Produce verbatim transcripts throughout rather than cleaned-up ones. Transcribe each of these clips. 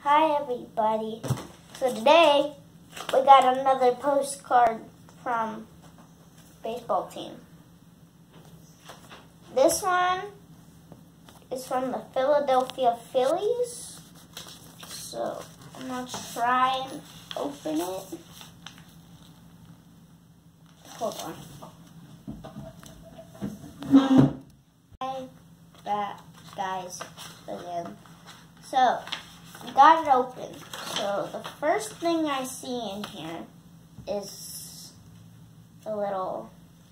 Hi everybody. So today we got another postcard from baseball team. This one is from the Philadelphia Phillies. So I'm gonna try and open it. Hold on. Hi back guys again. So we got it open. So the first thing I see in here is a little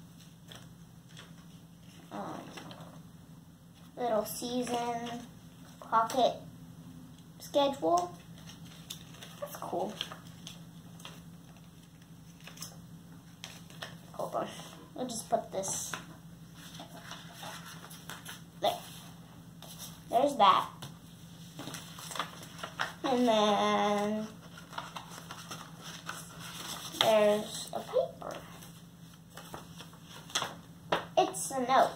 um, little season pocket schedule. That's cool. Hold on. We'll just put this there. There's that. And then there's a paper. It's a note.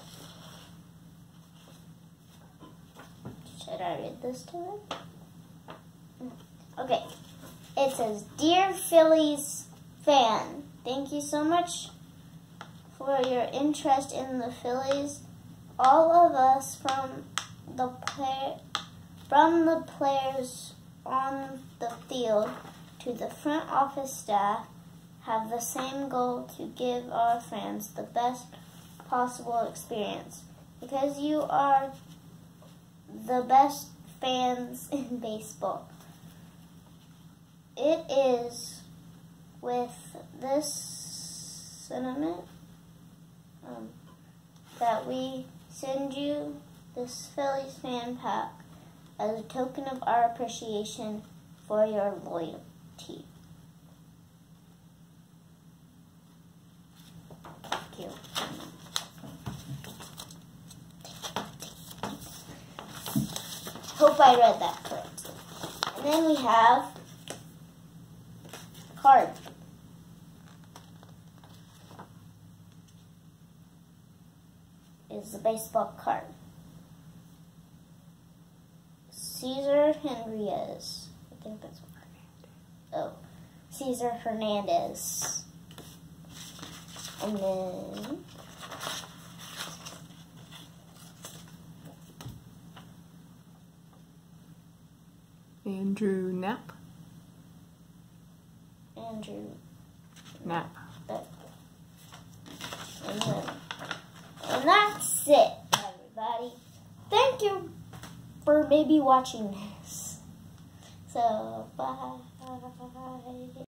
Should I read this to him? Okay. It says, "Dear Phillies fan, thank you so much for your interest in the Phillies. All of us from the play, from the players on the field to the front office staff have the same goal to give our fans the best possible experience because you are the best fans in baseball. It is with this sentiment um, that we send you this Phillies fan pack as a token of our appreciation for your loyalty." Thank you. Hope I read that correctly. And then we have a card. Is the baseball card. Cesar Henriquez. I think that's what Oh, Cesar Hernandez. And then Andrew Knapp. Andrew Knapp. That. And then, and that's it, everybody. Thank you for maybe watching this. So, bye.